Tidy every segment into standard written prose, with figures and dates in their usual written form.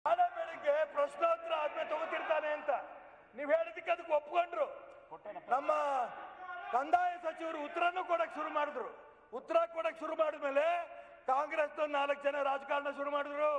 ನಾಳೆ ಬೆಳಿಗ್ಗೆ ಪ್ರಶ್ನೋತ್ತರ ಆದ್ಮೇಲೆ ತಗೋತಿರ್ತಾನೆ ಅಂತ ನೀವ್ ಹೇಳಿದಕ್ಕೆ ಅದಕ್ಕೆ ಒಪ್ಕೊಂಡ್ರು. ನಮ್ಮ ಕಂದಾಯ ಸಚಿವರು ಉತ್ತರನೂ ಕೊಡಕ್ ಶುರು ಮಾಡಿದ್ರು. ಉತ್ತರ ಕೊಡಕ್ ಶುರು ಮಾಡಿದ್ಮೇಲೆ ಕಾಂಗ್ರೆಸ್ 4 ಜನ ರಾಜಕಾರಣ ಶುರು ಮಾಡಿದ್ರು.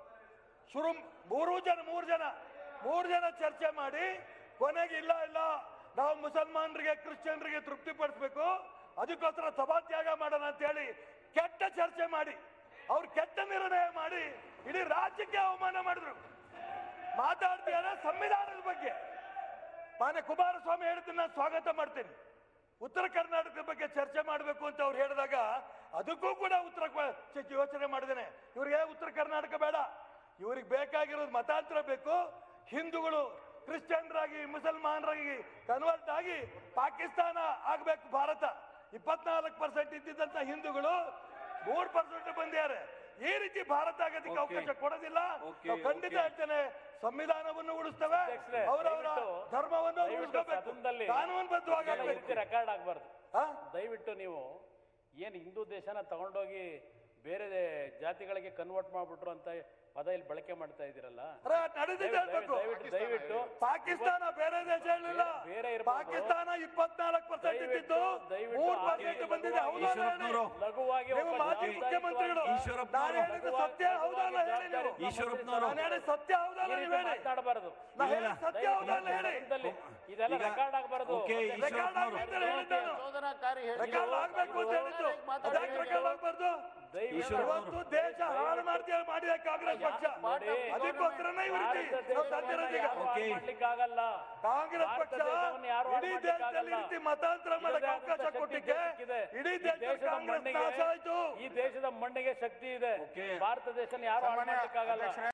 ಮೂರು ಜನ ಚರ್ಚೆ ಮಾಡಿ ಕೊನೆಗೆ ಇಲ್ಲ ನಾವು ಮುಸಲ್ಮಾನರಿಗೆ ಕ್ರಿಶ್ಚಿಯನ್ರಿಗೆ ತೃಪ್ತಿ ಪಡಿಸ್ಬೇಕು, ಅದಕ್ಕೋಸ್ಕರ ಸಭಾತ್ಯಾಗ ಮಾಡೋಣ ಅಂತ ಹೇಳಿ ಕೆಟ್ಟ ಚರ್ಚೆ ಮಾಡಿ ಅವ್ರು ಕೆಟ್ಟ ನಿರ್ಣಯ ಮಾಡಿ ಇಡೀ ರಾಜ್ಯಕ್ಕೆ ಅವಮಾನ ಮಾಡಿದ್ರು. ಮಾತಾಡ್ತೀರ ಸಂವಿಧಾನದ ಬಗ್ಗೆ. ಮಾನ್ಯ ಕುಮಾರಸ್ವಾಮಿ ಹೇಳಿದ್ದನ್ನ ಸ್ವಾಗತ ಮಾಡ್ತೇನೆ. ಉತ್ತರ ಕರ್ನಾಟಕದ ಬಗ್ಗೆ ಚರ್ಚೆ ಮಾಡಬೇಕು ಅಂತ ಅವ್ರು ಹೇಳಿದಾಗ ಅದಕ್ಕೂ ಕೂಡ ಯೋಚನೆ ಮಾಡಿದ್ದೇನೆ. ಇವ್ರಿಗೆ ಉತ್ತರ ಕರ್ನಾಟಕ ಬೇಡ, ಇವ್ರಿಗೆ ಬೇಕಾಗಿರೋದು ಮತಾಂತರ ಬೇಕು. ಹಿಂದೂಗಳು ಕ್ರಿಶ್ಚಿಯನ್ರಾಗಿ ಮುಸಲ್ಮಾನರಾಗಿ ಕನ್ವರ್ಟ್ ಆಗಿ ಪಾಕಿಸ್ತಾನ ಆಗ್ಬೇಕು. ಭಾರತ 24% ಇದ್ದಿದ್ದಂತ ಹಿಂದೂಗಳು 3% ಬಂದಿದ್ದಾರೆ. ಈ ರೀತಿ ಭಾರತ ಆಗೋದಕ್ಕೆ ಅವಕಾಶ ಕೊಡೋದಿಲ್ಲ. ಖಂಡಿತ ಹೇಳ್ತೇನೆ, ಸಂವಿಧಾನವನ್ನು ಉಳಿಸ್ತೇವೆ, ಅವರವರ ಧರ್ಮವನ್ನು ಉಳಿಸಬೇಕು, ಕಾನೂನುಬದ್ಧವಾಗಿ ರೆಕಾರ್ಡ್ ಆಗಬಾರ್ದು. ದಯವಿಟ್ಟು ನೀವು ಏನು ಹಿಂದೂ ದೇಶನ ತಗೊಂಡೋಗಿ ಬೇರೆ ಜಾತಿಗಳಿಗೆ ಕನ್ವರ್ಟ್ ಮಾಡ್ಬಿಟ್ರು ಅಂತ ಪದ ಇಲ್ಲಿ ಬಳಕೆ ಮಾಡ್ತಾ ಇದ್ದೀರಲ್ಲ, ದಯವಿಟ್ಟು ಪಾಕಿಸ್ತಾನ ಬೇರೆ ದೇಶ ಹೇಳಿಲ್ಲ. ಪಾಕಿಸ್ತಾನ 24% ಇದ್ದಿದ್ದು 3% ಬಂದಿದೆ. ಲಘುವಾಗಿ ಮಾಜಿ ಮುಖ್ಯಮಂತ್ರಿಗಳು ನಾನು ಹೇಳಿದ್ದು ಸತ್ಯ ಹೌದಲ್ಲ ಹೇಳಿ ನೀವು. ನಾನು ಹೇಳಿದ ಸತ್ಯ ಹೌದಲ್ಲ ನೀವು ಹೇಳಿ. ಮಾತನಾಡಬಾರದು. ಸತ್ಯ ಹೌದಲ್ಲ ಹೇಳಿ. ಇದೆಲ್ಲ ರೆಕಾರ್ಡ್ ಆಗಬಾರದು. ರೆಕಾರ್ಡ್ ಆಗಬೇಕು ಅಂತ ಹೇಳಿದ್ದು ಅದಕ್ಕೆ ರೆಕಾರ್ಡ್ ಆಗಬಾರ್ದು. ಇವತ್ತು ದೇಶ ಹಾಳು ಮಾಡಿದ ಕಾಂಗ್ರೆಸ್ ಪಕ್ಷ, ಅದಕ್ಕೋಸ್ಕರನೇ ಕಾಂಗ್ರೆಸ್ ಪಕ್ಷ ಇಡೀ ದೇಶದಲ್ಲಿ ರೀತಿ ಮತಾಂತರ ಮಾಡಕ್ಕೆ ಅವಕಾಶ ಕೊಟ್ಟಿಗೆ ಇಡೀ ದೇಶದ ಕಾಂಗ್ರೆಸ್ ನಾಶ ಆಯ್ತು. ಈ ದೇಶದ ಮಣ್ಣಿಗೆ ಶಕ್ತಿ ಇದೆ. ಭಾರತ ದೇಶ ಯಾರು ಹಾಳು ಮಾಡ್ಲಿಕ್ಕಾಗಲ್ಲ.